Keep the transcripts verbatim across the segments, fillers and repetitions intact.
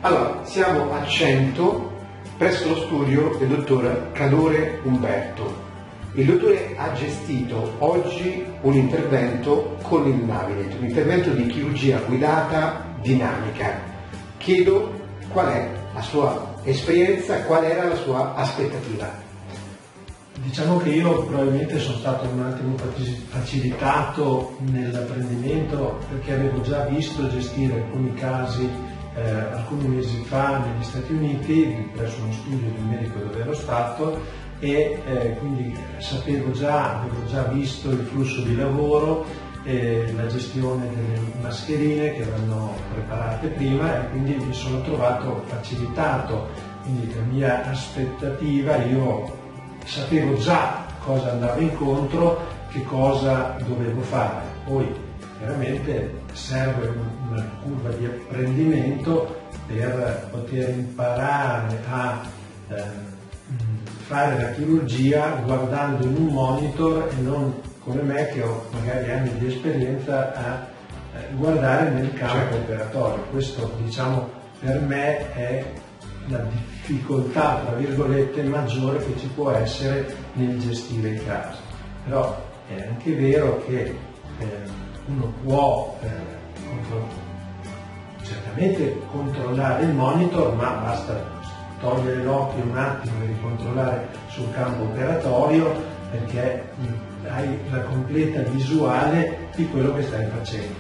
Allora, siamo a Cento, presso lo studio del dottor Cadore Umberto. Il dottore ha gestito oggi un intervento con il Navinet, un intervento di chirurgia guidata dinamica. Chiedo qual è la sua esperienza, qual era la sua aspettativa. Diciamo che io probabilmente sono stato un attimo facilitato nell'apprendimento perché avevo già visto gestire alcuni casi eh, alcuni mesi fa negli Stati Uniti presso uno studio di un medico dove ero stato e eh, quindi sapevo già, avevo già visto il flusso di lavoro, eh, la gestione delle mascherine che vanno preparate prima e quindi mi sono trovato facilitato. Quindi la mia aspettativa, io sapevo già cosa andavo incontro, che cosa dovevo fare. Poi chiaramente serve una curva di apprendimento per poter imparare a eh, fare la chirurgia guardando in un monitor e non come me che ho magari anni di esperienza a eh, guardare nel campo operatorio. Questo, diciamo, per me è la difficoltà, tra virgolette, maggiore che ci può essere nel gestire i casi. Però è anche vero che eh, uno può eh, contro- certamente controllare il monitor, ma basta togliere l'occhio un attimo e ricontrollare sul campo operatorio perché mh, hai la completa visuale di quello che stai facendo,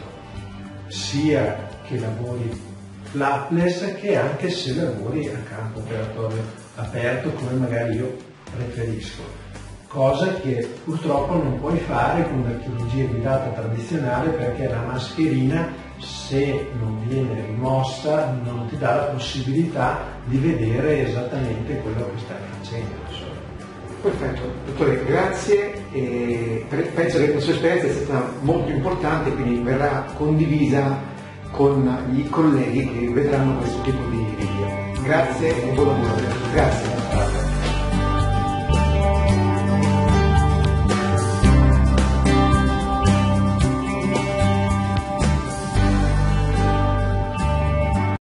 sia che lavori flapless che anche se lavori a campo operatorio aperto come magari io preferisco, cosa che purtroppo non puoi fare con la chirurgia guidata tradizionale perché la mascherina, se non viene rimossa, non ti dà la possibilità di vedere esattamente quello che stai facendo. Perfetto, dottore, grazie. E penso che la sua esperienza è stata molto importante, quindi verrà condivisa con i colleghi che vedranno questo tipo di video. Grazie e buon lavoro. Grazie.